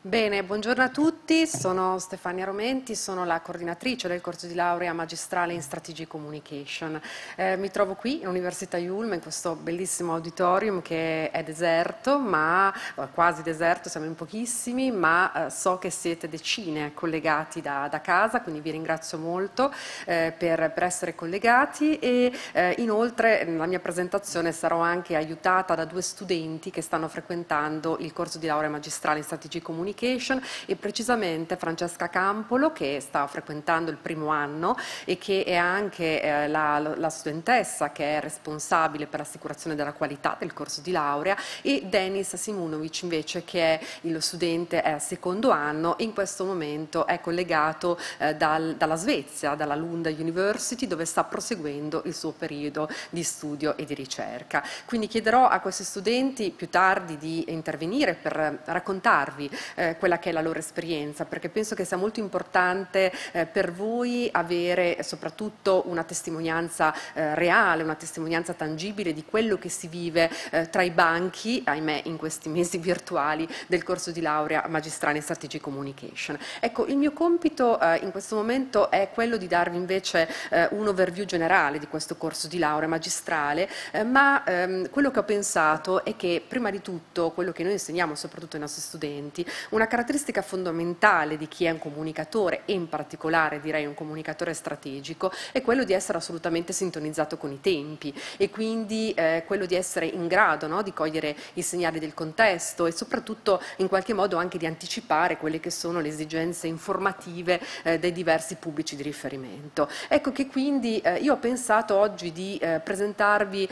Bene, buongiorno a tutti, sono Stefania Romenti, sono la coordinatrice del corso di laurea magistrale in Strategic Communication. Mi trovo qui all'Università Yulm, in questo bellissimo auditorium che è deserto, quasi deserto, siamo in pochissimi, ma so che siete decine collegati da casa, quindi vi ringrazio molto per essere collegati e inoltre nella mia presentazione sarò anche aiutata da due studenti che stanno frequentando il corso di laurea magistrale in Strategic Communication e precisamente Francesca Campolo che sta frequentando il primo anno e che è anche la studentessa che è responsabile per l'assicurazione della qualità del corso di laurea e Denis Simunovic invece che è lo studente è al secondo anno e in questo momento è collegato dalla Svezia, dalla Lund University dove sta proseguendo il suo periodo di studio e di ricerca. Quindi chiederò a questi studenti più tardi di intervenire per raccontarvi quella che è la loro esperienza, perché penso che sia molto importante per voi avere soprattutto una testimonianza reale, una testimonianza tangibile di quello che si vive tra i banchi, ahimè in questi mesi virtuali, del corso di laurea magistrale in Strategic Communication. Ecco, il mio compito in questo momento è quello di darvi invece un overview generale di questo corso di laurea magistrale, ma quello che ho pensato è che prima di tutto quello che noi insegniamo soprattutto ai nostri studenti, una caratteristica fondamentale di chi è un comunicatore e in particolare direi un comunicatore strategico è quello di essere assolutamente sintonizzato con i tempi e quindi quello di essere in grado, no, di cogliere i segnali del contesto e soprattutto in qualche modo anche di anticipare quelle che sono le esigenze informative dei diversi pubblici di riferimento. Ecco che quindi io ho pensato oggi di presentarvi,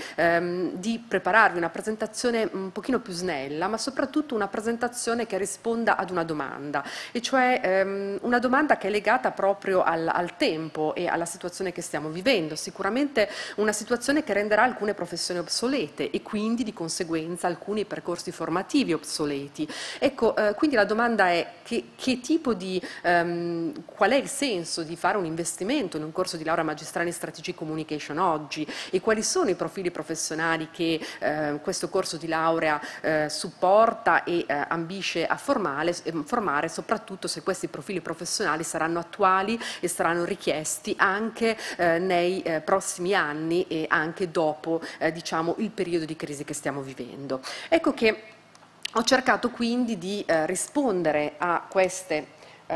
di prepararvi una presentazione un pochino più snella, ma soprattutto una presentazione che risponda ad una domanda, e cioè una domanda che è legata proprio al tempo e alla situazione che stiamo vivendo, sicuramente una situazione che renderà alcune professioni obsolete e quindi di conseguenza alcuni percorsi formativi obsoleti. Ecco, quindi la domanda è che tipo di, qual è il senso di fare un investimento in un corso di laurea magistrale in Strategic Communication oggi e quali sono i profili professionali che questo corso di laurea supporta e ambisce a formare, soprattutto se questi profili professionali saranno attuali e saranno richiesti anche nei prossimi anni e anche dopo diciamo, il periodo di crisi che stiamo vivendo. Ecco che ho cercato quindi di rispondere a queste,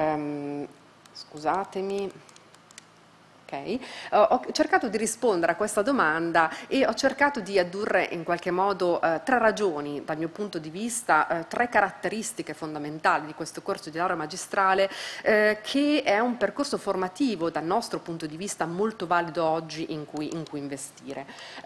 scusatemi. Okay. Ho cercato di rispondere a questa domanda e ho cercato di addurre in qualche modo tre ragioni, dal mio punto di vista, tre caratteristiche fondamentali di questo corso di laurea magistrale che è un percorso formativo dal nostro punto di vista molto valido oggi in cui investire.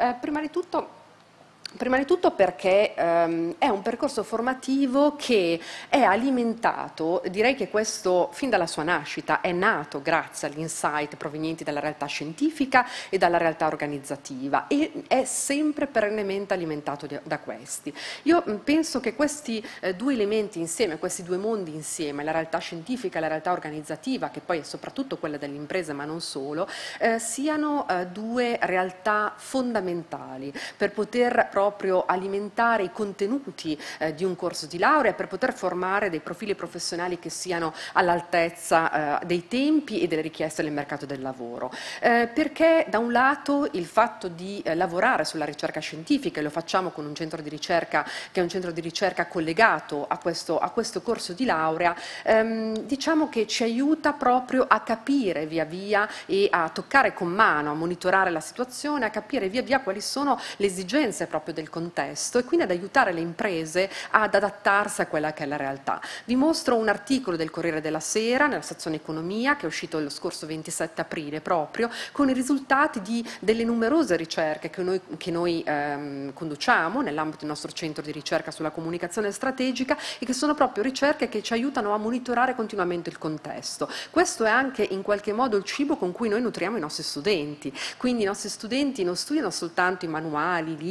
Prima di tutto perché è un percorso formativo che è alimentato, direi che questo fin dalla sua nascita è nato grazie agli insight provenienti dalla realtà scientifica e dalla realtà organizzativa e è sempre perennemente alimentato da questi. Io penso che questi due elementi insieme, questi due mondi insieme, la realtà scientifica e la realtà organizzativa, che poi è soprattutto quella delle imprese ma non solo, siano due realtà fondamentali per poter proprio alimentare i contenuti di un corso di laurea per poter formare dei profili professionali che siano all'altezza dei tempi e delle richieste del mercato del lavoro. Perché da un lato il fatto di lavorare sulla ricerca scientifica, e lo facciamo con un centro di ricerca che è un centro di ricerca collegato a questo corso di laurea, diciamo che ci aiuta proprio a capire via via e a toccare con mano, a monitorare la situazione, a capire via via quali sono le esigenze proprio del contesto e quindi ad aiutare le imprese ad adattarsi a quella che è la realtà. Vi mostro un articolo del Corriere della Sera nella sezione Economia che è uscito lo scorso 27 aprile proprio con i risultati delle numerose ricerche che noi conduciamo nell'ambito del nostro centro di ricerca sulla comunicazione strategica e che sono proprio ricerche che ci aiutano a monitorare continuamente il contesto. Questo è anche in qualche modo il cibo con cui noi nutriamo i nostri studenti, quindi i nostri studenti non studiano soltanto i manuali, i libri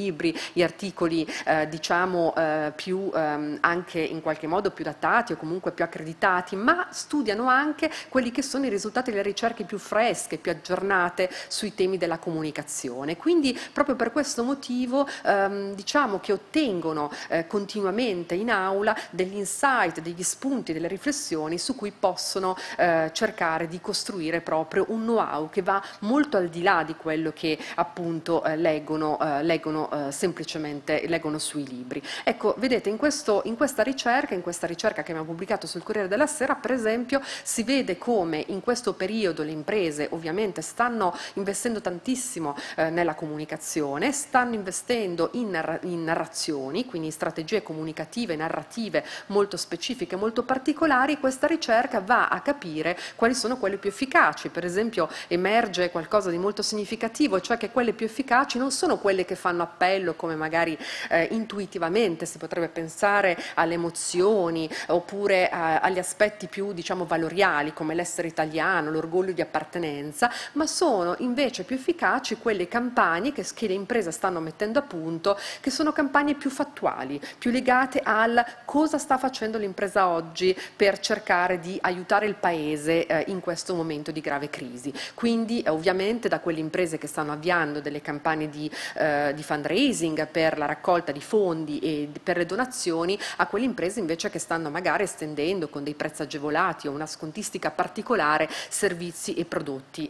gli articoli diciamo più anche in qualche modo più datati o comunque più accreditati, ma studiano anche quelli che sono i risultati delle ricerche più fresche, più aggiornate sui temi della comunicazione. Quindi proprio per questo motivo diciamo che ottengono continuamente in aula degli insight, degli spunti, delle riflessioni su cui possono cercare di costruire proprio un know-how che va molto al di là di quello che appunto leggono semplicemente leggono sui libri. Ecco, vedete, in questa ricerca che abbiamo pubblicato sul Corriere della Sera, per esempio, si vede come in questo periodo le imprese ovviamente stanno investendo tantissimo nella comunicazione, stanno investendo in narrazioni, quindi in strategie comunicative, narrative molto specifiche, molto particolari. Questa ricerca va a capire quali sono quelle più efficaci. Per esempio emerge qualcosa di molto significativo, cioè che quelle più efficaci non sono quelle che fanno appello, come magari intuitivamente si potrebbe pensare, alle emozioni oppure agli aspetti più diciamo valoriali come l'essere italiano, l'orgoglio di appartenenza, ma sono invece più efficaci quelle campagne che le imprese stanno mettendo a punto, che sono campagne più fattuali, più legate al cosa sta facendo l'impresa oggi per cercare di aiutare il paese in questo momento di grave crisi. Quindi ovviamente da quelle imprese che stanno avviando delle campagne di fundraising per la raccolta di fondi e per le donazioni, a quelle imprese invece che stanno magari estendendo con dei prezzi agevolati o una scontistica particolare servizi e prodotti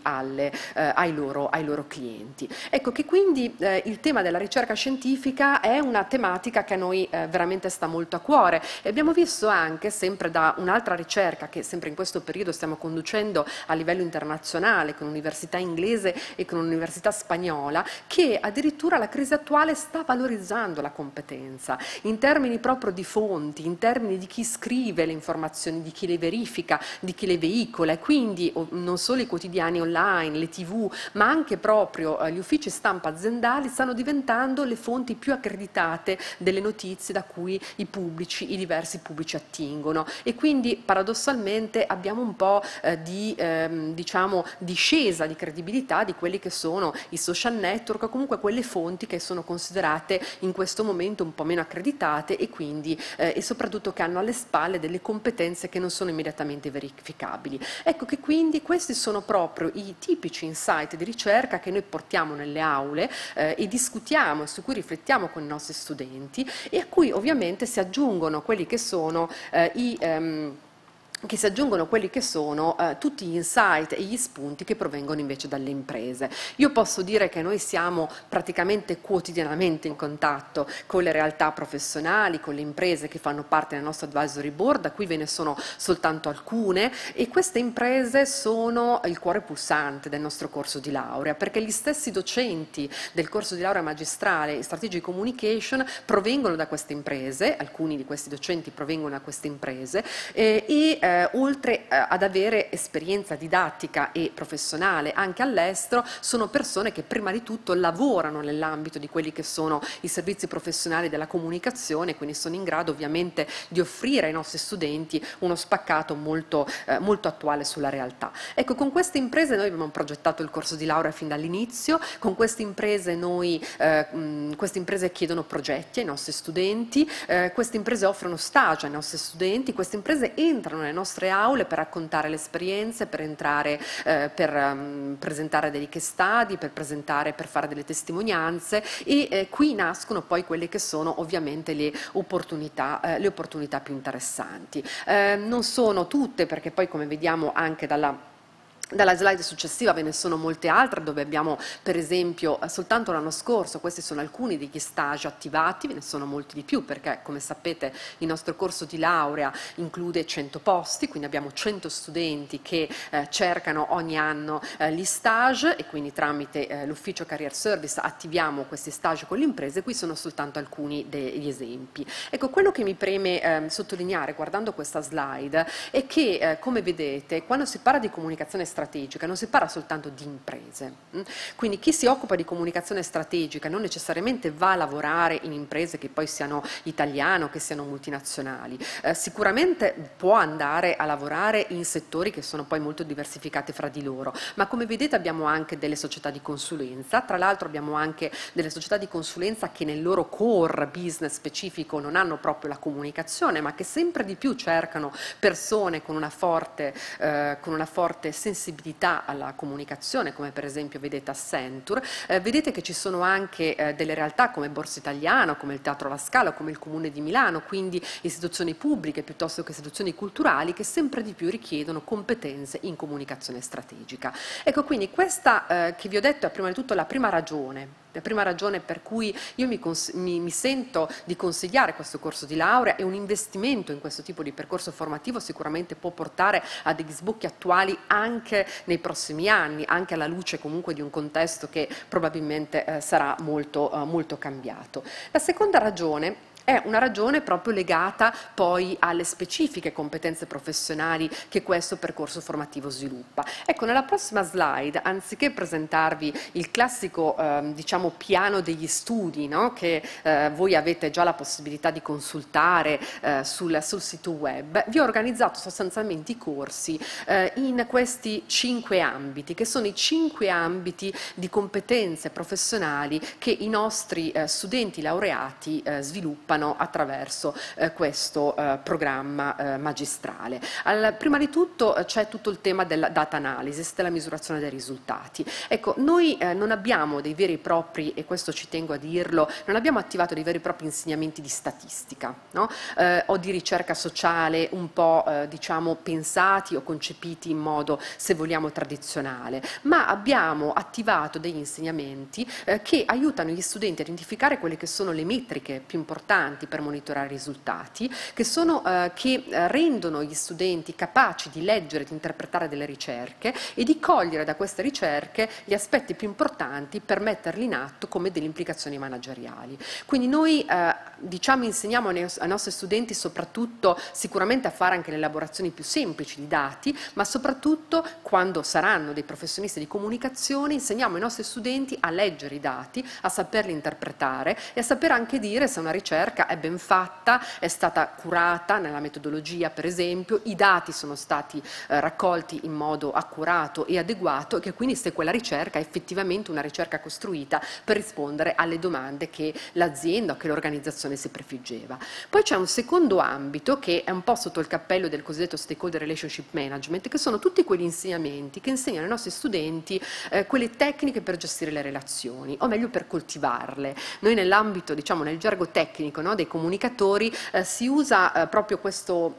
ai loro clienti. Ecco che quindi il tema della ricerca scientifica è una tematica che a noi veramente sta molto a cuore, e abbiamo visto anche, sempre da un'altra ricerca che sempre in questo periodo stiamo conducendo a livello internazionale con un'università inglese e con un'università spagnola, che addirittura la crisi attuale sta valorizzando la competenza in termini proprio di fonti, in termini di chi scrive le informazioni, di chi le verifica, di chi le veicola, e quindi non solo i quotidiani online, le TV, ma anche proprio gli uffici stampa aziendali stanno diventando le fonti più accreditate delle notizie da cui i diversi pubblici attingono, e quindi paradossalmente abbiamo un po' di diciamo discesa di credibilità di quelli che sono i social network o comunque quelle fonti che sono considerate in questo momento un po' meno accreditate e quindi e soprattutto che hanno alle spalle delle competenze che non sono immediatamente verificabili. Ecco che quindi questi sono proprio i tipici insight di ricerca che noi portiamo nelle aule e discutiamo e su cui riflettiamo con i nostri studenti, e a cui ovviamente si aggiungono quelli che sono tutti gli insight e gli spunti che provengono invece dalle imprese. Io posso dire che noi siamo praticamente quotidianamente in contatto con le realtà professionali, con le imprese che fanno parte del nostro advisory board, da cui ve ne sono soltanto alcune, e queste imprese sono il cuore pulsante del nostro corso di laurea, perché gli stessi docenti del corso di laurea magistrale in Strategic Communication provengono da queste imprese, alcuni di questi docenti provengono da queste imprese oltre ad avere esperienza didattica e professionale anche all'estero, sono persone che prima di tutto lavorano nell'ambito di quelli che sono i servizi professionali della comunicazione, quindi sono in grado ovviamente di offrire ai nostri studenti uno spaccato molto attuale sulla realtà. Ecco, con queste imprese noi abbiamo progettato il corso di laurea fin dall'inizio. Con queste imprese queste imprese chiedono progetti ai nostri studenti, queste imprese offrono stage ai nostri studenti, queste imprese entrano nelle nostre aule per raccontare le esperienze, per presentare dei case study, per fare delle testimonianze, e qui nascono poi quelle che sono ovviamente le opportunità più interessanti. Non sono tutte, perché poi come vediamo anche dalla slide successiva ve ne sono molte altre, dove abbiamo per esempio soltanto l'anno scorso, questi sono alcuni degli stage attivati, ve ne sono molti di più, perché come sapete il nostro corso di laurea include 100 posti, quindi abbiamo 100 studenti che cercano ogni anno gli stage, e quindi tramite l'ufficio Career Service attiviamo questi stage con le imprese. Qui sono soltanto alcuni degli esempi. Ecco, quello che mi preme sottolineare guardando questa slide è che come vedete, quando si parla di comunicazione strategica, strategica non si parla soltanto di imprese. Quindi chi si occupa di comunicazione strategica non necessariamente va a lavorare in imprese che poi siano italiane o che siano multinazionali, sicuramente può andare a lavorare in settori che sono poi molto diversificati fra di loro, ma come vedete abbiamo anche delle società di consulenza, tra l'altro abbiamo anche delle società di consulenza che nel loro core business specifico non hanno proprio la comunicazione, ma che sempre di più cercano persone con una forte sensibilità alla comunicazione, come per esempio vedete Accenture. Vedete che ci sono anche delle realtà come Borsa Italiana, come il Teatro La Scala, come il Comune di Milano, quindi istituzioni pubbliche piuttosto che istituzioni culturali che sempre di più richiedono competenze in comunicazione strategica. Ecco, quindi questa che vi ho detto è prima di tutto la prima ragione per cui io mi sento di consigliare questo corso di laurea, e un investimento in questo tipo di percorso formativo sicuramente può portare a degli sbocchi attuali anche nei prossimi anni, anche alla luce comunque di un contesto che probabilmente sarà molto cambiato. La seconda ragione è una ragione proprio legata poi alle specifiche competenze professionali che questo percorso formativo sviluppa. Ecco, nella prossima slide, anziché presentarvi il classico diciamo piano degli studi, no? Che voi avete già la possibilità di consultare sul sito web, vi ho organizzato sostanzialmente i corsi in questi 5 ambiti, che sono i 5 ambiti di competenze professionali che i nostri studenti laureati sviluppano attraverso questo programma magistrale. Prima di tutto c'è tutto il tema della data analysis, della misurazione dei risultati. Ecco, noi non abbiamo dei veri e propri, e questo ci tengo a dirlo, non abbiamo attivato dei veri e propri insegnamenti di statistica, no? O di ricerca sociale un po' diciamo pensati o concepiti in modo, se vogliamo, tradizionale, ma abbiamo attivato degli insegnamenti che aiutano gli studenti a identificare quelle che sono le metriche più importanti per monitorare i risultati, che rendono gli studenti capaci di leggere, di interpretare delle ricerche e di cogliere da queste ricerche gli aspetti più importanti per metterli in atto come delle implicazioni manageriali. Quindi noi diciamo insegniamo ai nostri studenti soprattutto sicuramente a fare anche le elaborazioni più semplici di dati, ma soprattutto quando saranno dei professionisti di comunicazione insegniamo ai nostri studenti a leggere i dati, a saperli interpretare e a saper anche dire se una ricerca è ben fatta, è stata curata nella metodologia per esempio, i dati sono stati raccolti in modo accurato e adeguato, e che quindi se quella ricerca è effettivamente una ricerca costruita per rispondere alle domande che l'azienda o che l'organizzazione si prefiggeva. Poi c'è un secondo ambito che è un po' sotto il cappello del cosiddetto stakeholder relationship management, che sono tutti quegli insegnamenti che insegnano ai nostri studenti quelle tecniche per gestire le relazioni, o meglio per coltivarle. Noi nell'ambito, diciamo nel gergo tecnico, no, dei comunicatori si usa proprio questo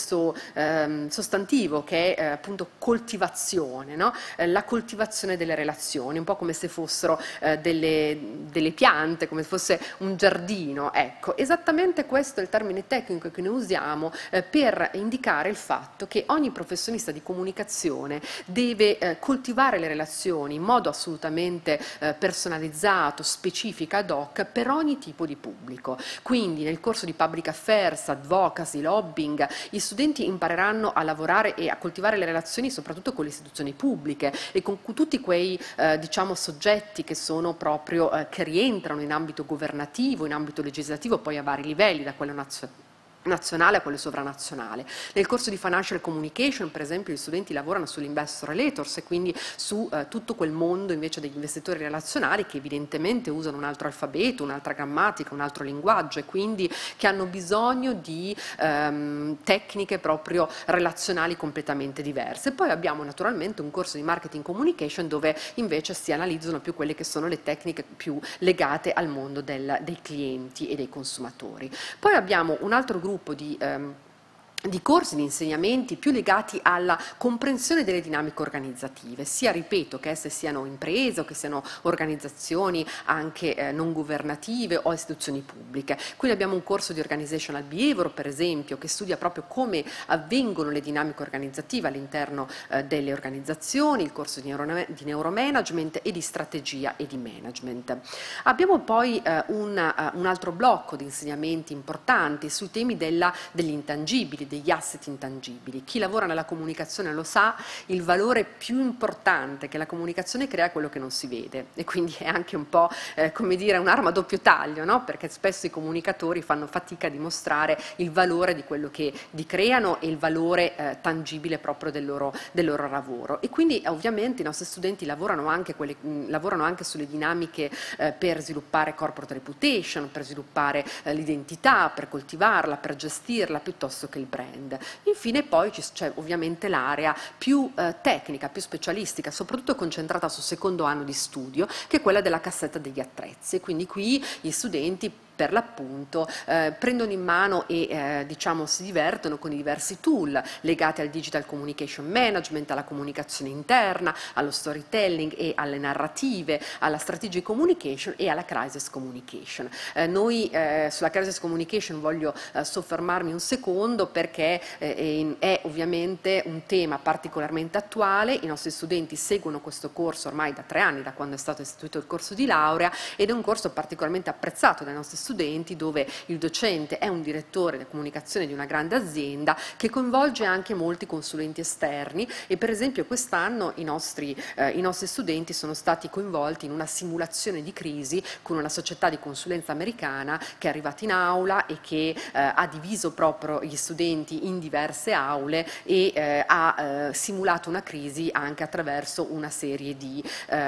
sostantivo che è appunto coltivazione, no? La coltivazione delle relazioni, un po' come se fossero delle piante, come se fosse un giardino. Ecco, esattamente questo è il termine tecnico che noi usiamo per indicare il fatto che ogni professionista di comunicazione deve coltivare le relazioni in modo assolutamente personalizzato, specifico, ad hoc per ogni tipo di pubblico. Quindi nel corso di Public Affairs, Advocacy, Lobbying, gli studenti impareranno a lavorare e a coltivare le relazioni soprattutto con le istituzioni pubbliche e con tutti quei diciamo soggetti che sono proprio che rientrano in ambito governativo, in ambito legislativo, poi a vari livelli, da quello nazionale a quello sovranazionale. Nel corso di Financial Communication, per esempio, gli studenti lavorano sull'investor relators e quindi su tutto quel mondo invece degli investitori relazionali che evidentemente usano un altro alfabeto, un'altra grammatica, un altro linguaggio e quindi che hanno bisogno di tecniche proprio relazionali completamente diverse. Poi abbiamo naturalmente un corso di Marketing Communication dove invece si analizzano più quelle che sono le tecniche più legate al mondo dei clienti e dei consumatori. Poi abbiamo un altro gruppo di corsi, di insegnamenti più legati alla comprensione delle dinamiche organizzative, sia, ripeto, che esse siano imprese o che siano organizzazioni anche non governative o istituzioni pubbliche. Quindi abbiamo un corso di Organizational Behavior, per esempio, che studia proprio come avvengono le dinamiche organizzative all'interno delle organizzazioni, il corso di neuromanagement e di strategia e di management. Abbiamo poi un altro blocco di insegnamenti importanti sui temi degli intangibili, degli asset intangibili. Chi lavora nella comunicazione lo sa, il valore più importante che la comunicazione crea è quello che non si vede, e quindi è anche un po' come dire un'arma a doppio taglio, no? Perché spesso i comunicatori fanno fatica a dimostrare il valore di quello che creano e il valore tangibile proprio del loro lavoro. E quindi ovviamente i nostri studenti lavorano anche sulle dinamiche per sviluppare corporate reputation, per sviluppare l'identità, per coltivarla, per gestirla, piuttosto che il brand. Infine poi c'è ovviamente l'area più tecnica, più specialistica, soprattutto concentrata sul secondo anno di studio, che è quella della cassetta degli attrezzi. Quindi qui gli studenti per l'appunto prendono in mano e diciamo si divertono con i diversi tool legati al digital communication management, alla comunicazione interna, allo storytelling e alle narrative, alla strategic communication e alla crisis communication. Noi sulla crisis communication voglio soffermarmi un secondo, perché è ovviamente un tema particolarmente attuale. I nostri studenti seguono questo corso ormai da 3 anni, da quando è stato istituito il corso di laurea, ed è un corso particolarmente apprezzato dai nostri studenti, dove il docente è un direttore di comunicazione di una grande azienda che coinvolge anche molti consulenti esterni, e per esempio quest'anno i nostri studenti sono stati coinvolti in una simulazione di crisi con una società di consulenza americana che è arrivata in aula e che ha diviso proprio gli studenti in diverse aule e ha simulato una crisi anche attraverso una serie di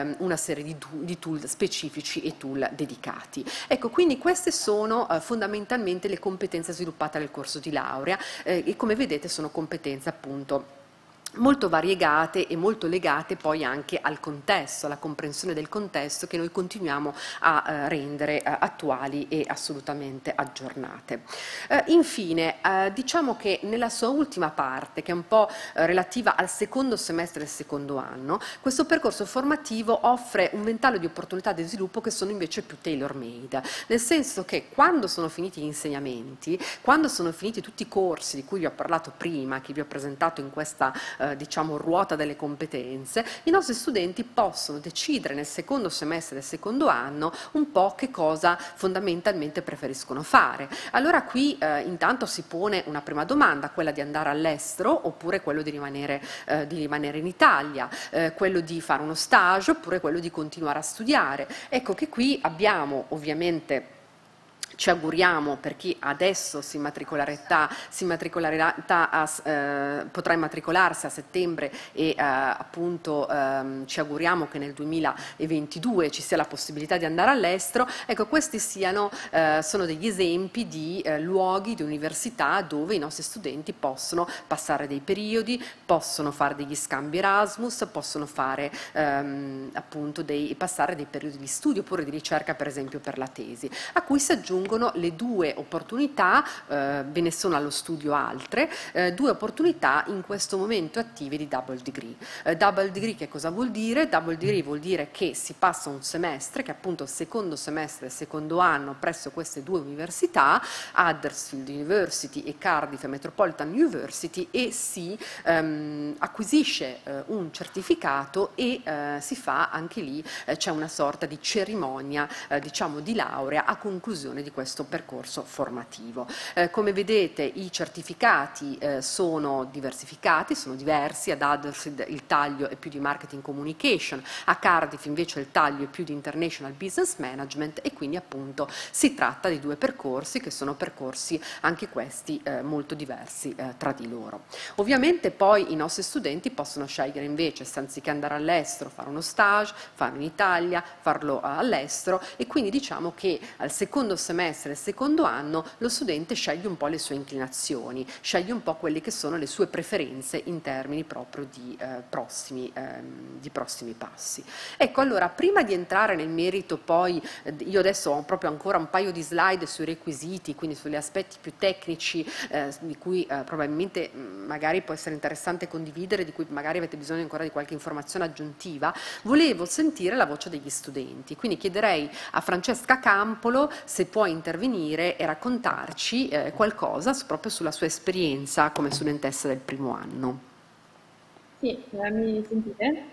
tool specifici e tool dedicati. Ecco, quindi queste sono fondamentalmente le competenze sviluppate nel corso di laurea e come vedete sono competenze appunto molto variegate e molto legate poi anche al contesto, alla comprensione del contesto, che noi continuiamo a rendere attuali e assolutamente aggiornate. Infine, diciamo che nella sua ultima parte, che è un po' relativa al secondo semestre del secondo anno, questo percorso formativo offre un ventaglio di opportunità di sviluppo che sono invece più tailor-made, nel senso che quando sono finiti gli insegnamenti, quando sono finiti tutti i corsi di cui vi ho parlato prima, che vi ho presentato in questa diciamo ruota delle competenze, i nostri studenti possono decidere nel secondo semestre del secondo anno un po' che cosa fondamentalmente preferiscono fare. Allora qui intanto si pone una prima domanda, quella di andare all'estero oppure quello di rimanere in Italia, quello di fare uno stage oppure quello di continuare a studiare. Ecco che qui abbiamo ovviamente, ci auguriamo, per chi adesso potrà immatricolarsi a settembre e appunto ci auguriamo che nel 2022 ci sia la possibilità di andare all'estero. Ecco, questi sono degli esempi di luoghi, di università dove i nostri studenti possono passare dei periodi, possono fare degli scambi Erasmus, possono fare appunto passare dei periodi di studio oppure di ricerca, per esempio per la tesi, a cui si aggiungono le 2 opportunità, ve ne sono allo studio altre, 2 opportunità in questo momento attive di double degree. Double degree che cosa vuol dire? Double degree vuol dire che si passa un semestre, che è appunto il secondo semestre del secondo anno presso queste 2 università, Huddersfield University e Cardiff Metropolitan University, e si acquisisce un certificato e si fa anche lì, c'è una sorta di cerimonia diciamo di laurea a conclusione di questo percorso formativo. Come vedete i certificati sono diversificati, sono diversi. Ad Huddersfield il taglio è più di marketing communication, a Cardiff invece il taglio è più di international business management, e quindi appunto si tratta di 2 percorsi che sono percorsi anche questi molto diversi tra di loro. Ovviamente poi i nostri studenti possono scegliere invece, se anziché andare all'estero, fare uno stage, farlo in Italia, farlo all'estero, e quindi diciamo che al secondo semestre del secondo anno lo studente sceglie un po' le sue inclinazioni, sceglie un po' quelle che sono le sue preferenze in termini proprio di prossimi passi. Ecco, allora prima di entrare nel merito poi, io adesso ho proprio ancora un paio di slide sui requisiti, quindi sugli aspetti più tecnici di cui probabilmente magari può essere interessante condividere, di cui magari avete bisogno ancora di qualche informazione aggiuntiva. Volevo sentire la voce degli studenti, quindi chiederei a Francesca Campolo se può intervenire e raccontarci qualcosa proprio sulla sua esperienza come studentessa del primo anno. Sì, mi sentite?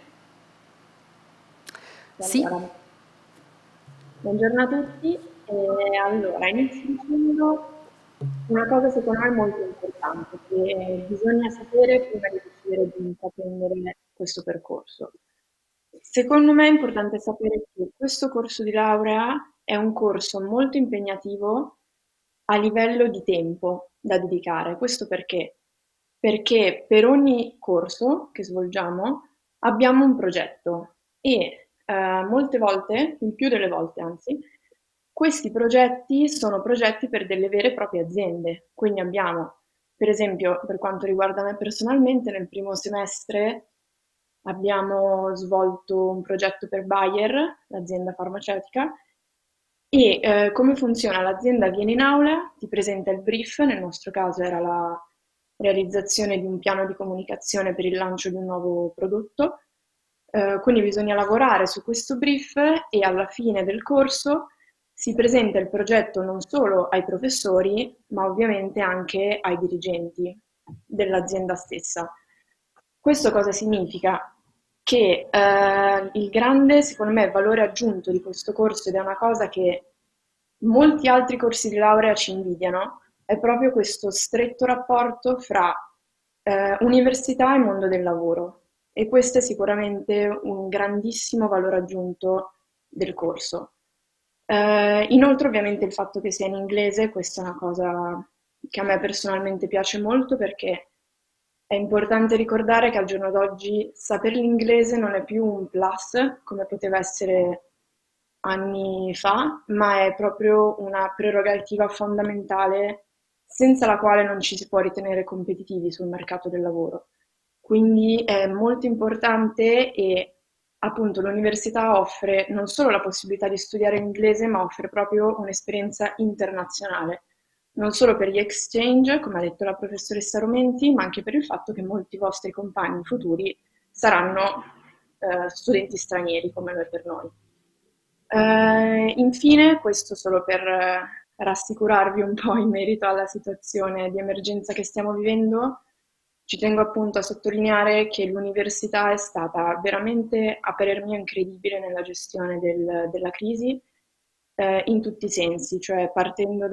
Sì. Allora, buongiorno a tutti. Allora, inizio dicendo una cosa secondo me molto importante che bisogna sapere prima di decidere di intraprendere questo percorso. Secondo me è importante sapere che questo corso di laurea è un corso molto impegnativo a livello di tempo da dedicare. Questo perché? Perché per ogni corso che svolgiamo abbiamo un progetto e molte volte, il più delle volte anzi, questi progetti sono progetti per delle vere e proprie aziende. Quindi abbiamo, per esempio, per quanto riguarda me personalmente, nel primo semestre abbiamo svolto un progetto per Bayer, l'azienda farmaceutica, e come funziona? L'azienda viene in aula, ti presenta il brief, nel nostro caso era la realizzazione di un piano di comunicazione per il lancio di un nuovo prodotto, quindi bisogna lavorare su questo brief e alla fine del corso si presenta il progetto non solo ai professori, ma ovviamente anche ai dirigenti dell'azienda stessa. Questo cosa significa? Che il grande, secondo me, valore aggiunto di questo corso, ed è una cosa che molti altri corsi di laurea ci invidiano, è proprio questo stretto rapporto fra università e mondo del lavoro. E questo è sicuramente un grandissimo valore aggiunto del corso. Inoltre, ovviamente, il fatto che sia in inglese, questa è una cosa che a me personalmente piace molto perché è importante ricordare che al giorno d'oggi sapere l'inglese non è più un plus come poteva essere anni fa, ma è proprio una prerogativa fondamentale senza la quale non ci si può ritenere competitivi sul mercato del lavoro. Quindi è molto importante e appunto l'università offre non solo la possibilità di studiare inglese, ma offre proprio un'esperienza internazionale, non solo per gli exchange, come ha detto la professoressa Romenti, ma anche per il fatto che molti vostri compagni futuri saranno studenti stranieri come lo è per noi. Infine, questo solo per rassicurarvi un po' in merito alla situazione di emergenza che stiamo vivendo, ci tengo appunto a sottolineare che l'università è stata veramente, a parer mio, incredibile nella gestione della crisi, in tutti i sensi, cioè partendo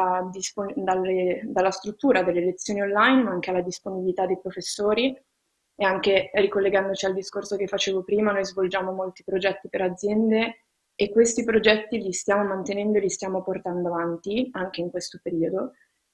dalla struttura delle lezioni online, ma anche alla disponibilità dei professori e anche ricollegandoci al discorso che facevo prima, noi svolgiamo molti progetti per aziende e questi progetti li stiamo mantenendo e li stiamo portando avanti anche in questo periodo.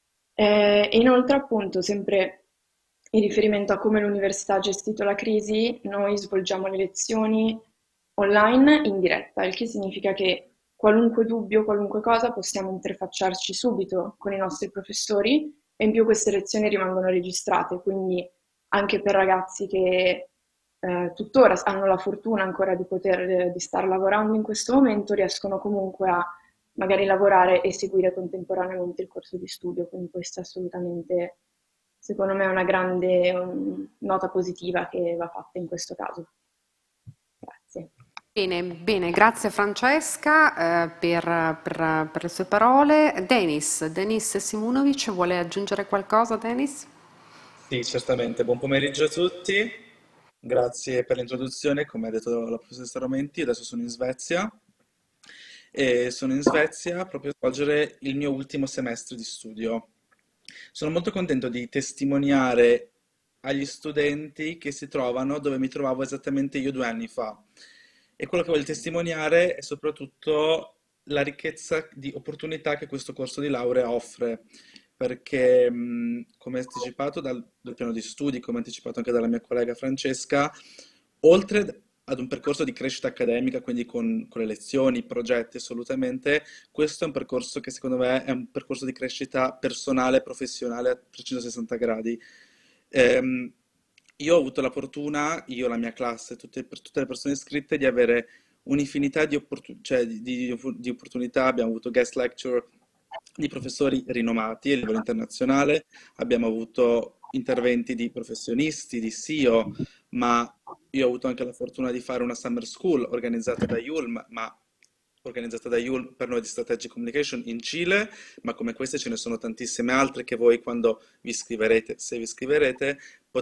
E inoltre, appunto, sempre in riferimento a come l'università ha gestito la crisi, noi svolgiamo le lezioni online in diretta, il che significa che qualunque dubbio, qualunque cosa, possiamo interfacciarci subito con i nostri professori e in più queste lezioni rimangono registrate, quindi anche per ragazzi che tuttora hanno la fortuna ancora di star lavorando in questo momento, riescono comunque a magari lavorare e seguire contemporaneamente il corso di studio, quindi questa è assolutamente, secondo me, una grande nota positiva che va fatta in questo caso. Grazie. Bene, bene, grazie Francesca per le sue parole. Denis Simunovic, vuole aggiungere qualcosa, Denis? Sì, certamente. Buon pomeriggio a tutti. Grazie per l'introduzione. Come ha detto la professoressa Romenti, adesso sono in Svezia e sono in Svezia proprio a svolgere il mio ultimo semestre di studio. Sono molto contento di testimoniare agli studenti che si trovano dove mi trovavo esattamente io 2 anni fa. E quello che voglio testimoniare è soprattutto la ricchezza di opportunità che questo corso di laurea offre, perché come anticipato dal piano di studi, come anticipato anche dalla mia collega Francesca, oltre ad un percorso di crescita accademica, quindi con le lezioni, i progetti, assolutamente, questo è un percorso che secondo me è un percorso di crescita personale e professionale a 360 gradi. Ehm, io ho avuto la fortuna, io, la mia classe, per tutte le persone iscritte, di avere un'infinità cioè di opportunità. Abbiamo avuto guest lecture di professori rinomati a livello internazionale, abbiamo avuto interventi di professionisti, di CEO, ma io ho avuto anche la fortuna di fare una summer school organizzata da Yulm, ma organizzata da Yulm per noi di Strategic Communication in Cile, ma come queste ce ne sono tantissime altre che voi quando vi iscriverete, se vi iscriverete,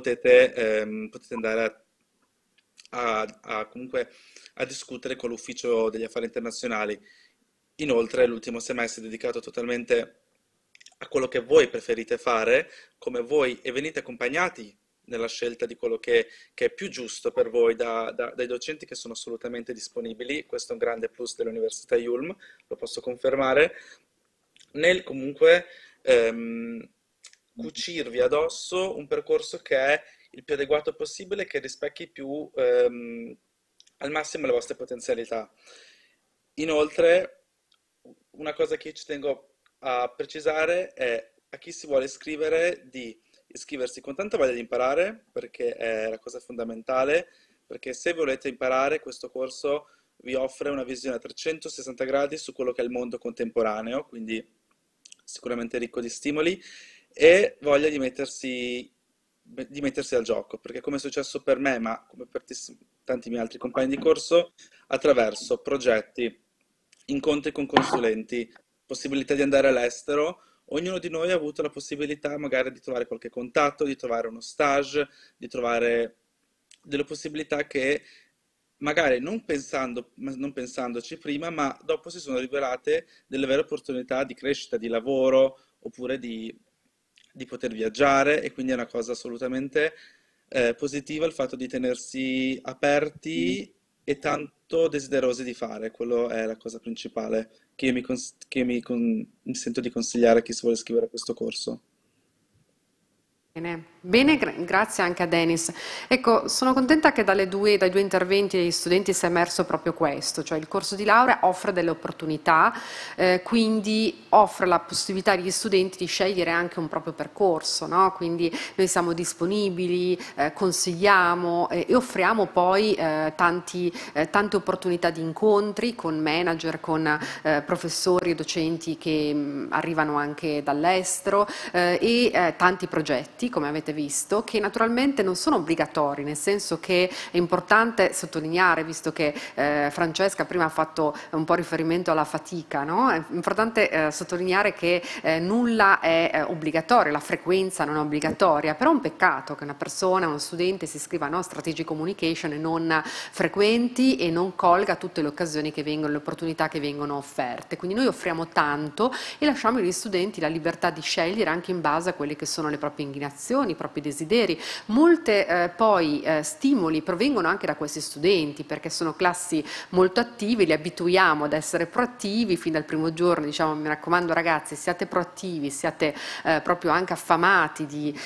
potete andare comunque a discutere con l'Ufficio degli Affari Internazionali. Inoltre, l'ultimo semestre è dedicato totalmente a quello che voi preferite fare, come voi, e venite accompagnati nella scelta di quello che è più giusto per voi dai docenti che sono assolutamente disponibili. Questo è un grande plus dell'Università Yulm, lo posso confermare, nel comunque cucirvi addosso un percorso che è il più adeguato possibile, che rispecchi più al massimo le vostre potenzialità. Inoltre, una cosa che ci tengo a precisare è a chi si vuole iscrivere di iscriversi con tanta voglia di imparare, perché è la cosa fondamentale, perché se volete imparare, questo corso vi offre una visione a 360 gradi su quello che è il mondo contemporaneo, quindi sicuramente ricco di stimoli, e voglia di mettersi al gioco, perché come è successo per me, ma come per tanti miei altri compagni di corso, attraverso progetti, incontri con consulenti, possibilità di andare all'estero, ognuno di noi ha avuto la possibilità magari di trovare qualche contatto, di trovare uno stage, di trovare delle possibilità che magari non pensandoci prima, ma dopo si sono rivelate delle vere opportunità di crescita, di lavoro, oppure di poter viaggiare, e quindi è una cosa assolutamente positiva il fatto di tenersi aperti e tanto desiderosi di fare. Quello è la cosa principale che io mi sento di consigliare a chi si vuole iscrivere a questo corso. Bene, bene, grazie anche a Denis. Ecco, sono contenta che dai due interventi degli studenti sia emerso proprio questo, cioè il corso di laurea offre delle opportunità, quindi offre la possibilità agli studenti di scegliere anche un proprio percorso, no? Quindi noi siamo disponibili, consigliamo e offriamo poi tante opportunità di incontri con manager, con professori e docenti che arrivano anche dall'estero e tanti progetti, come avete visto, che naturalmente non sono obbligatori, nel senso che è importante sottolineare, visto che Francesca prima ha fatto un po' riferimento alla fatica, no? È importante sottolineare che nulla è obbligatorio, la frequenza non è obbligatoria, però è un peccato che una persona, uno studente si iscriva a Strategic Communication e non frequenti e non colga tutte le occasioni che vengono, le opportunità che vengono offerte. Quindi noi offriamo tanto e lasciamo agli studenti la libertà di scegliere anche in base a quelle che sono le proprie inclinazioni, i propri desideri. Molte poi stimoli provengono anche da questi studenti, perché sono classi molto attive, li abituiamo ad essere proattivi fin dal primo giorno, diciamo mi raccomando ragazzi, siate proattivi, siate proprio anche affamati di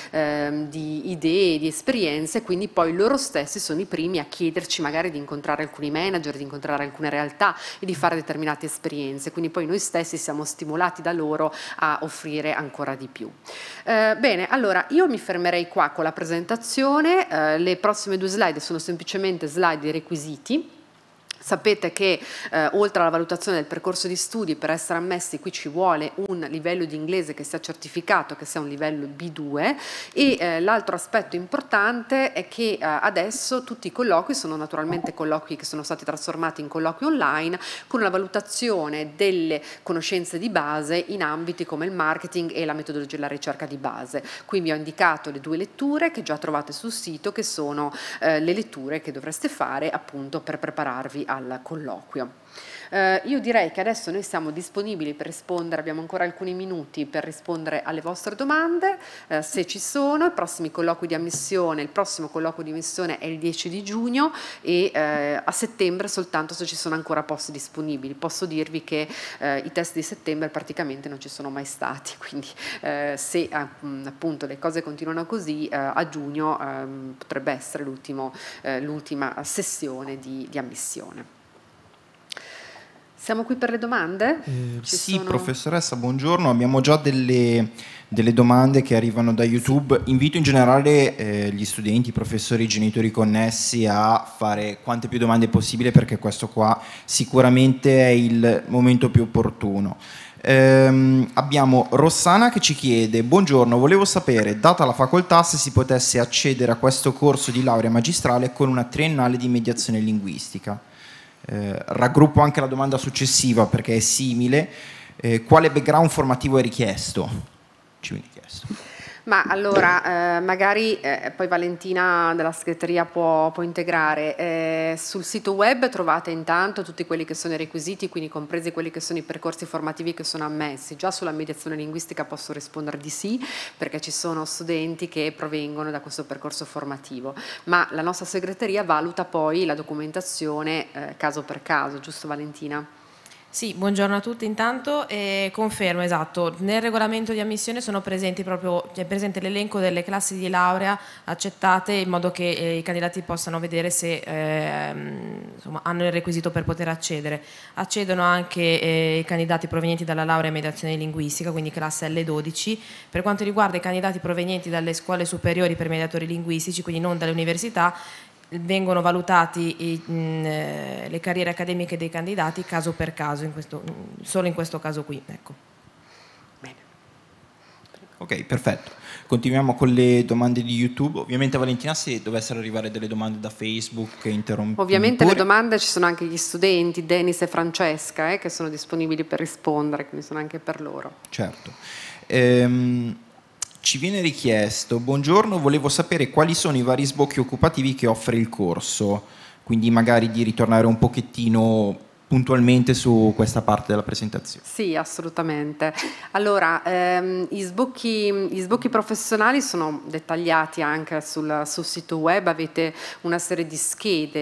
idee, di esperienze, quindi poi loro stessi sono i primi a chiederci magari di incontrare alcuni manager, di incontrare alcune realtà e di fare determinate esperienze, quindi poi noi stessi siamo stimolati da loro a offrire ancora di più. Bene, allora io mi fermerei qua con la presentazione, le prossime 2 slide sono semplicemente slide di requisiti. Sapete che oltre alla valutazione del percorso di studi, per essere ammessi qui ci vuole un livello di inglese che sia certificato, che sia un livello B2, e l'altro aspetto importante è che adesso tutti i colloqui sono naturalmente colloqui che sono stati trasformati in colloqui online, con una valutazione delle conoscenze di base in ambiti come il marketing e la metodologia della ricerca di base. Qui vi ho indicato le 2 letture che già trovate sul sito, che sono le letture che dovreste fare appunto per prepararvi al colloquio. Io direi che adesso noi siamo disponibili per rispondere, abbiamo ancora alcuni minuti per rispondere alle vostre domande, se ci sono. I prossimi colloqui di ammissione, il prossimo colloquio di ammissione è il 10 di giugno e a settembre soltanto se ci sono ancora posti disponibili. Posso dirvi che i test di settembre praticamente non ci sono mai stati, quindi se appunto le cose continuano così, a giugno potrebbe essere l'ultima sessione di ammissione. Siamo qui per le domande? Sì, professoressa, buongiorno. Abbiamo già delle domande che arrivano da YouTube. Invito in generale gli studenti, i professori, i genitori connessi a fare quante più domande possibile, perché questo qua sicuramente è il momento più opportuno. Abbiamo Rossana che ci chiede: buongiorno, volevo sapere, data la facoltà, se si potesse accedere a questo corso di laurea magistrale con una triennale di mediazione linguistica. Raggruppo anche la domanda successiva perché è simile. Quale background formativo è richiesto? Ci viene chiesto. Ma allora, magari poi Valentina della segreteria può integrare. Sul sito web trovate intanto tutti quelli che sono i requisiti, quindi compresi quelli che sono i percorsi formativi che sono ammessi. Già sulla mediazione linguistica posso rispondere di sì, perché ci sono studenti che provengono da questo percorso formativo, ma la nostra segreteria valuta poi la documentazione caso per caso, giusto Valentina? Sì, buongiorno a tutti intanto, confermo, esatto, nel regolamento di ammissione sono presenti proprio, è presente l'elenco delle classi di laurea accettate in modo che i candidati possano vedere se insomma, hanno il requisito per poter accedere. Accedono anche i candidati provenienti dalla laurea in mediazione linguistica, quindi classe L12. Per quanto riguarda i candidati provenienti dalle scuole superiori per mediatori linguistici, quindi non dalle università, vengono valutati le carriere accademiche dei candidati caso per caso, solo in questo caso qui. Ecco. Bene. Ok, perfetto. Continuiamo con le domande di YouTube. Ovviamente Valentina, se dovessero arrivare delle domande da Facebook, interrompi Ovviamente pure. le domande, ci sono anche gli studenti, Denis e Francesca, che sono disponibili per rispondere, quindi sono anche per loro. Certo. Ci viene richiesto, buongiorno, volevo sapere quali sono i vari sbocchi occupativi che offre il corso, quindi magari di ritornare un pochettino puntualmente su questa parte della presentazione. Sì, assolutamente. Allora, gli sbocchi professionali sono dettagliati anche sul sito web, avete una serie di schede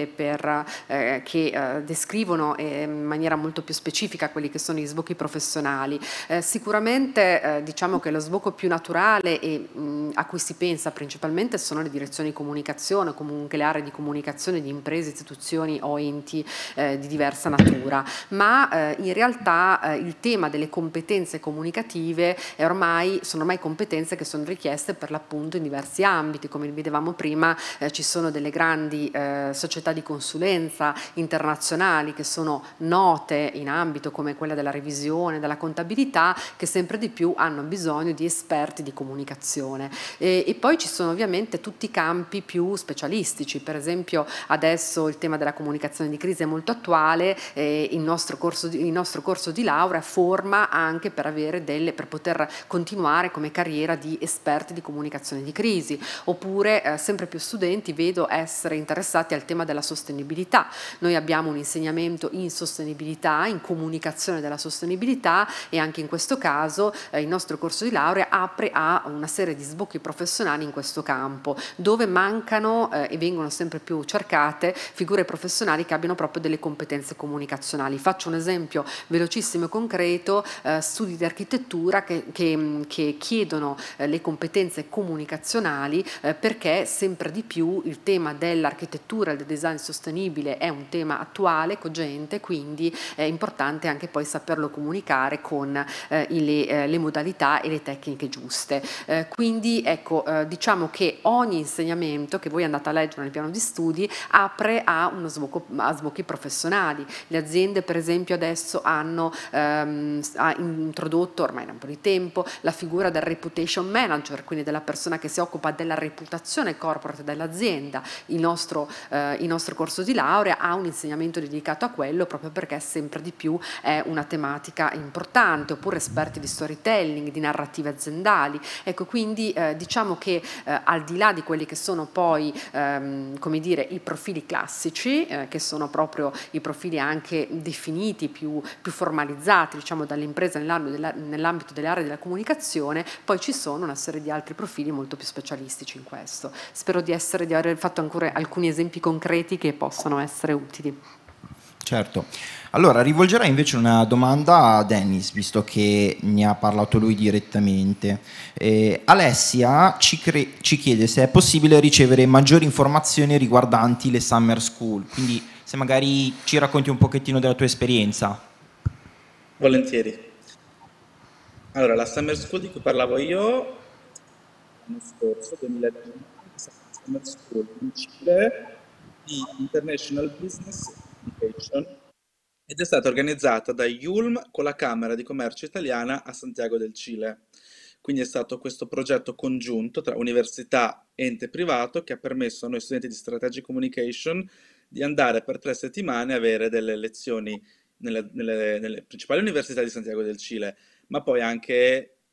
che descrivono in maniera molto più specifica quelli che sono gli sbocchi professionali. Sicuramente diciamo che lo sbocco più naturale e a cui si pensa principalmente sono le direzioni di comunicazione, o comunque le aree di comunicazione di imprese, istituzioni o enti di diversa natura. Ma in realtà il tema delle competenze comunicative sono ormai competenze che sono richieste per l'appunto in diversi ambiti. Come vedevamo prima, ci sono delle grandi società di consulenza internazionali che sono note in ambito come quella della revisione, della contabilità, che sempre di più hanno bisogno di esperti di comunicazione. E poi ci sono ovviamente tutti i campi più specialistici. Per esempio adesso il tema della comunicazione di crisi è molto attuale. Il nostro corso di laurea forma anche per poter continuare come carriera di esperti di comunicazione di crisi, oppure sempre più studenti vedo essere interessati al tema della sostenibilità. Noi abbiamo un insegnamento in sostenibilità, in comunicazione della sostenibilità, e anche in questo caso il nostro corso di laurea apre a una serie di sbocchi professionali in questo campo, dove mancano e vengono sempre più cercate figure professionali che abbiano proprio delle competenze comunicazionali. Faccio un esempio velocissimo e concreto: studi di architettura che chiedono le competenze comunicazionali, perché sempre di più il tema dell'architettura e del design sostenibile è un tema attuale, cogente, quindi è importante anche poi saperlo comunicare con le modalità e le tecniche giuste. Quindi ecco, diciamo che ogni insegnamento che voi andate a leggere nel piano di studi apre a sbocchi professionali. Le aziende per esempio adesso hanno introdotto ormai da un po' di tempo la figura del reputation manager, quindi della persona che si occupa della reputazione corporate dell'azienda. Il nostro corso di laurea ha un insegnamento dedicato a quello, proprio perché sempre di più è una tematica importante. Oppure esperti di storytelling, di narrative aziendali. Ecco, quindi diciamo che al di là di quelli che sono poi come dire i profili classici, che sono proprio i profili anche definiti, più formalizzati, diciamo, dalle imprese nell'ambito delle aree della comunicazione, poi ci sono una serie di altri profili molto più specialistici in questo. Spero di aver fatto ancora alcuni esempi concreti che possono essere utili. Certo. Allora, rivolgerei invece una domanda a Dennis, visto che ne ha parlato lui direttamente. Alessia ci chiede se è possibile ricevere maggiori informazioni riguardanti le summer school, quindi se magari ci racconti un pochettino della tua esperienza. Volentieri. Allora, la Summer School di cui parlavo io l'anno scorso, 2020, Summer School in Cile di International Business Education, ed è stata organizzata da IULM con la Camera di Commercio Italiana a Santiago del Cile. Quindi è stato questo progetto congiunto tra università, ente privato, che ha permesso a noi studenti di Strategic Communication di andare per 3 settimane a avere delle lezioni nelle principali università di Santiago del Cile, ma poi anche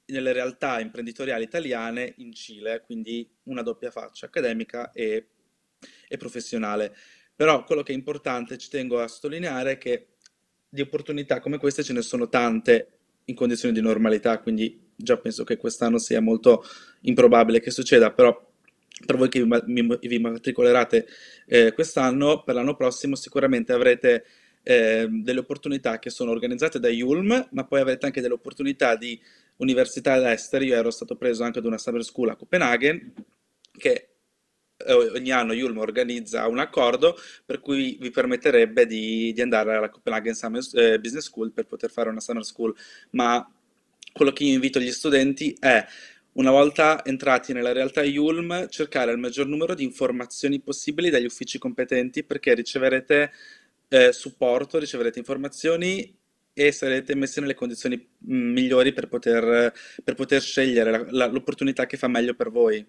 nelle realtà imprenditoriali italiane in Cile, quindi una doppia faccia, accademica e professionale. Però quello che è importante, ci tengo a sottolineare, è che di opportunità come queste ce ne sono tante in condizioni di normalità, quindi già penso che quest'anno sia molto improbabile che succeda, però per voi che vi matricolerate quest'anno, per l'anno prossimo sicuramente avrete delle opportunità che sono organizzate da Yulm, ma poi avrete anche delle opportunità di università all'estero. Io ero stato preso anche ad una summer school a Copenaghen, che ogni anno Yulm organizza un accordo per cui vi permetterebbe di andare alla Copenaghen Business School per poter fare una summer school. Ma quello che io invito gli studenti è, una volta entrati nella realtà Yulm, cercare il maggior numero di informazioni possibili dagli uffici competenti, perché riceverete supporto, riceverete informazioni e sarete messi nelle condizioni migliori per poter scegliere l'opportunità che fa meglio per voi.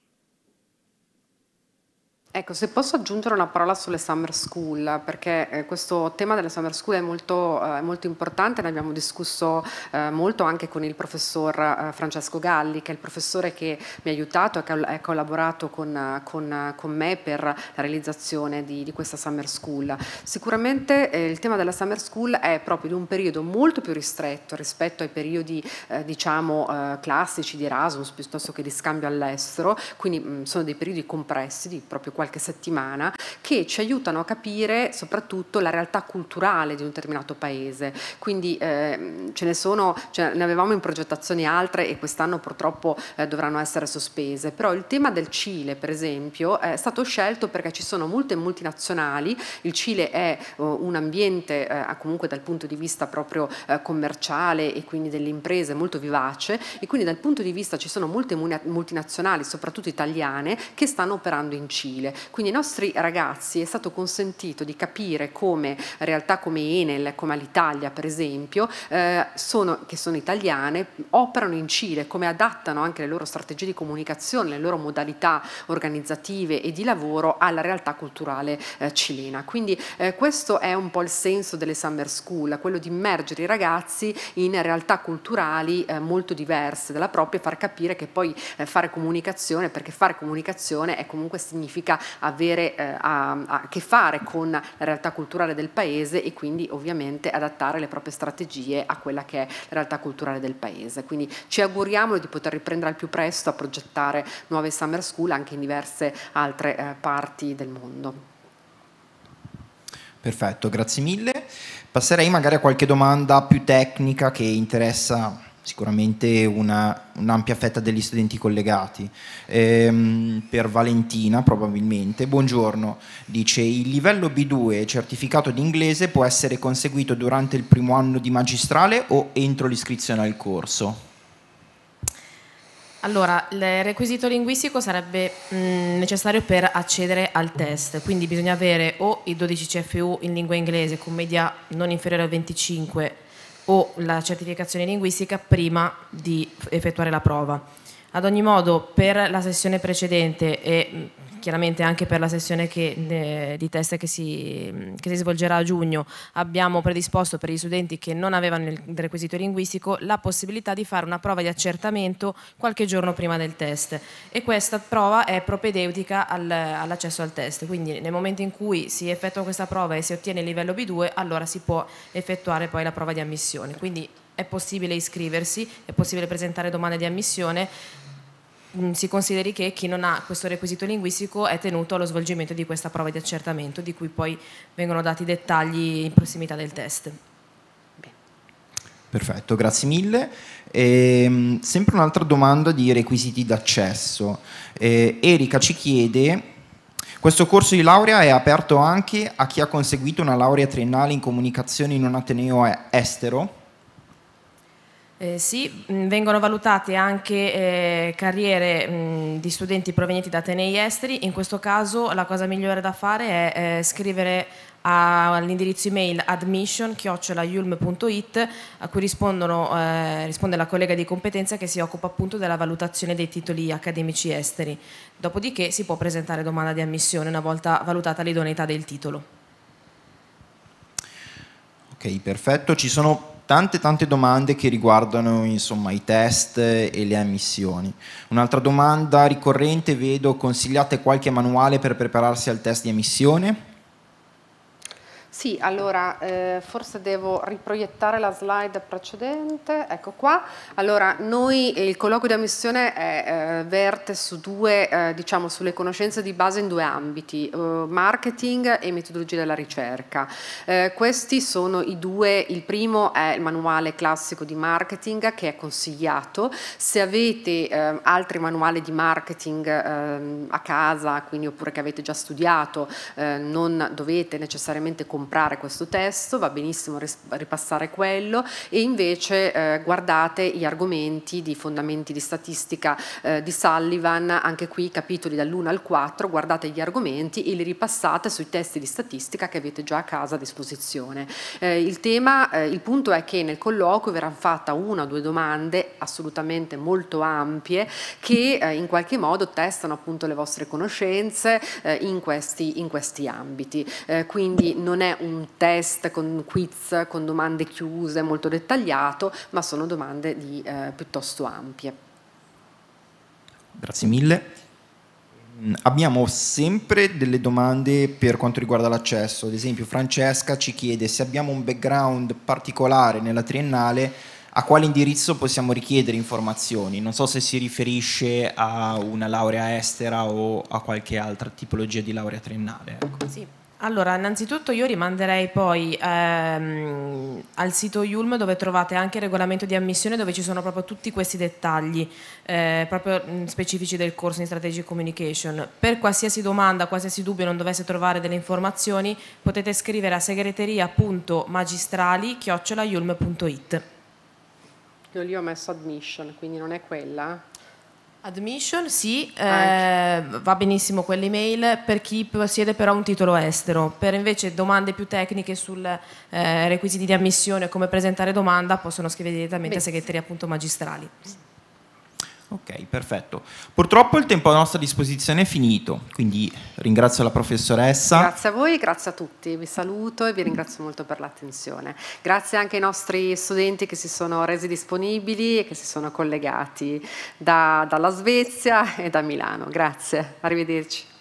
Ecco, se posso aggiungere una parola sulle summer school, perché questo tema delle summer school è molto importante, ne abbiamo discusso molto anche con il professor Francesco Galli, che è il professore che mi ha aiutato e che ha collaborato con me per la realizzazione di questa summer school. Sicuramente il tema della summer school è proprio di un periodo molto più ristretto rispetto ai periodi diciamo classici di Erasmus piuttosto che di scambio all'estero, quindi sono dei periodi compressi di proprio qualche settimana, che ci aiutano a capire soprattutto la realtà culturale di un determinato paese. Quindi ne avevamo in progettazione altre e quest'anno purtroppo dovranno essere sospese, però il tema del Cile per esempio è stato scelto perché ci sono molte multinazionali. Il Cile è un ambiente comunque dal punto di vista proprio commerciale e quindi delle imprese molto vivace, e quindi dal punto di vista ci sono molte multinazionali, soprattutto italiane, che stanno operando in Cile. Quindi ai nostri ragazzi è stato consentito di capire come realtà come Enel, come Alitalia per esempio, che sono italiane, operano in Cile, come adattano anche le loro strategie di comunicazione, le loro modalità organizzative e di lavoro alla realtà culturale cilena. Quindi questo è un po' il senso delle summer school, quello di immergere i ragazzi in realtà culturali molto diverse dalla propria e far capire che poi fare comunicazione, perché fare comunicazione è comunque significa avere a che fare con la realtà culturale del paese e quindi ovviamente adattare le proprie strategie a quella che è la realtà culturale del paese. Quindi ci auguriamo di poter riprendere al più presto a progettare nuove summer school anche in diverse altre parti del mondo. Perfetto, grazie mille. Passerei magari a qualche domanda più tecnica che interessa sicuramente un'ampia fetta degli studenti collegati. Per Valentina probabilmente. Buongiorno, dice: il livello B2 certificato di inglese può essere conseguito durante il primo anno di magistrale o entro l'iscrizione al corso? Allora, il requisito linguistico sarebbe necessario per accedere al test, quindi bisogna avere o i 12 CFU in lingua inglese con media non inferiore a 25 o la certificazione linguistica prima di effettuare la prova. Ad ogni modo, per la sessione precedente e chiaramente anche per la sessione di test che si svolgerà a giugno, abbiamo predisposto per gli studenti che non avevano il requisito linguistico la possibilità di fare una prova di accertamento qualche giorno prima del test, e questa prova è propedeutica all'accesso al test. Quindi nel momento in cui si effettua questa prova e si ottiene il livello B2, allora si può effettuare poi la prova di ammissione. Quindi è possibile iscriversi, è possibile presentare domande di ammissione. Si consideri che chi non ha questo requisito linguistico è tenuto allo svolgimento di questa prova di accertamento, di cui poi vengono dati i dettagli in prossimità del test. Perfetto, grazie mille. Sempre un'altra domanda di requisiti d'accesso. Erika ci chiede: questo corso di laurea è aperto anche a chi ha conseguito una laurea triennale in comunicazione in un ateneo estero? Sì, vengono valutate anche carriere di studenti provenienti da atenei esteri. In questo caso la cosa migliore da fare è scrivere all'indirizzo email admission@yulm.it, a cui risponde la collega di competenza che si occupa appunto della valutazione dei titoli accademici esteri. Dopodiché si può presentare domanda di ammissione una volta valutata l'idoneità del titolo. Ok, perfetto. Ci sono tante domande che riguardano insomma i test e le ammissioni. Un'altra domanda ricorrente, vedo: consigliate qualche manuale per prepararsi al test di ammissione? Sì, allora forse devo riproiettare la slide precedente, ecco qua. Allora, il colloquio di ammissione verte su due, diciamo, sulle conoscenze di base in due ambiti, marketing e metodologia della ricerca. Questi sono i due: il primo è il manuale classico di marketing, che è consigliato. Se avete altri manuali di marketing a casa, quindi, oppure che avete già studiato, non dovete necessariamente comprare questo testo, va benissimo ripassare quello, e invece guardate gli argomenti di fondamenti di statistica di Sullivan, anche qui capitoli dall'1 al 4, guardate gli argomenti e li ripassate sui testi di statistica che avete già a casa a disposizione. Il punto è che nel colloquio verranno fatte una o due domande assolutamente molto ampie che in qualche modo testano appunto le vostre conoscenze in questi ambiti. Quindi non è un test con quiz, con domande chiuse, molto dettagliato, ma sono domande piuttosto ampie. Grazie mille. Abbiamo sempre delle domande per quanto riguarda l'accesso. Ad esempio, Francesca ci chiede se abbiamo un background particolare nella triennale, a quale indirizzo possiamo richiedere informazioni. Non so se si riferisce a una laurea estera o a qualche altra tipologia di laurea triennale. Ecco. Sì. Allora, innanzitutto io rimanderei poi al sito Yulm, dove trovate anche il regolamento di ammissione, dove ci sono proprio tutti questi dettagli proprio specifici del corso in Strategic Communication. Per qualsiasi domanda, qualsiasi dubbio, non dovesse trovare delle informazioni, potete scrivere a segreteria.magistrali@yulm.it. Io lì ho messo admission, quindi non è quella? Admission, sì, va benissimo quell'email per chi possiede però un titolo estero. Per invece domande più tecniche sul requisiti di ammissione, come presentare domanda, possono scrivere direttamente a segreteria.magistrali. Ok, perfetto. Purtroppo il tempo a nostra disposizione è finito, quindi ringrazio la professoressa. Grazie a voi, grazie a tutti, vi saluto e vi ringrazio molto per l'attenzione. Grazie anche ai nostri studenti che si sono resi disponibili e che si sono collegati dalla Svezia e da Milano. Grazie, arrivederci.